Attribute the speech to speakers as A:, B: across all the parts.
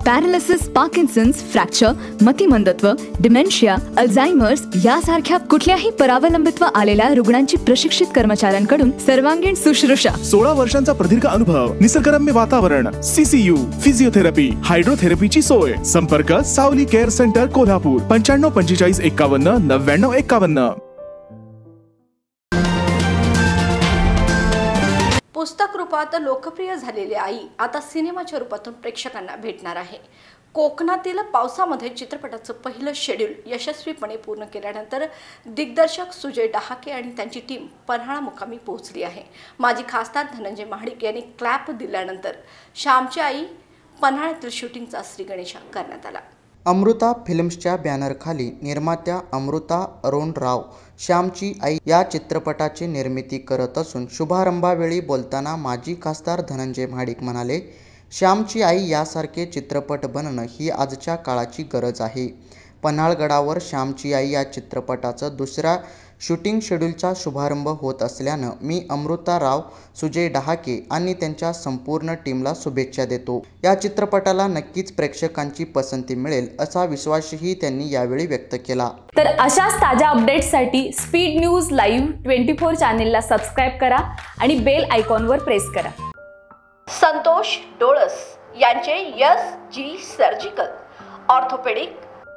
A: Paralysis, Parkinson's, fracture, मतिमंदत्व, dementia, Alzheimer's यासारख्या कुठल्याही परावलंबित्व आलेल्या रुग्णांची प्रशिक्षित कर्मचाऱ्यांकडून सर्वांगीण शुश्रूषा।
B: 16 वर्षांचा प्रदीर्घ अनुभव, निसर्गरम्य वातावरण, सीसीयू, फिजिओथेरपी, हायड्रोथेरपीची सोय। संपर्क सावली केअर सेंटर, कोल्हापूर 95 45 51 99 51।
C: पुस्तक रूपात लोकप्रिय झालेली आई आता सिनेमाच्या रूपातून प्रेक्षकांना भेटणार आहे। कोकणातील पावसामध्ये चित्रपटाचं पहिलं शेड्यूल यशस्वीपणे पूर्ण केल्यानंतर दिग्दर्शक सुजय डहाके आणि त्यांची टीम पन्हाळा मुक्कामी पोहोचली आहे। माजी खासदार धनंजय महाडिक यांनी क्लॅप दिल्यानंतर श्यामची आई पन्हाळ्यातील शूटिंगचा श्रीगणेशा करण्यात आला।
D: अमृता फिल्म्सच्या बॅनरखाली निर्मात्या अमृता अरुण राव श्यामची आई या चित्रपटाची निर्मिती करत असून शुभारंभावेळी बोलताना माजी खासदार धनंजय महाडिक म्हणाले, श्यामची आई यासारखे चित्रपट बनणं ही आजच्या काळाची गरज आहे। पन्हाळगडावर श्यामची आई या चित्रपटाचं दुसऱ्या शूटिंग शेड्यूलचा शुभारंभ होत असल्यानं मी अमृता राव, सुजय डहाके आणि त्यांच्या संपूर्ण टीमला शुभेच्छा देतो। या चित्रपटाला नक्कीच प्रेक्षकांची पसंती मिळेल असा विश्वासही त्यांनी यावेळी व्यक्त केला।
E: तर अशाच ताज्या अपडेट्ससाठी स्पीड न्यूज लाईव्ह 24 चॅनेलला सबस्क्राइब करा आणि बेल आयकॉनवर प्रेस करा।
C: संतोष डोळस यांचे SG surgical, orthopaedic,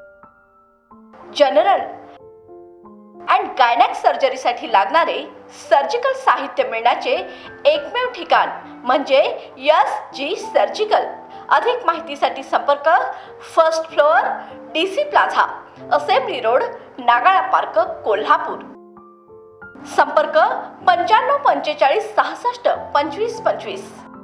C: general and gynaec सर्जरीसाठी लागणारे सर्जिकल साहित्य मिळण्याचे एकमेव ठिकाण म्हणजे SG सर्जिकल। अधिक माहितीसाठी संपर्क first floor DC plaza, assembly road, Nagala Park, Kolhapur. संपर्क 95 45 66 25 25।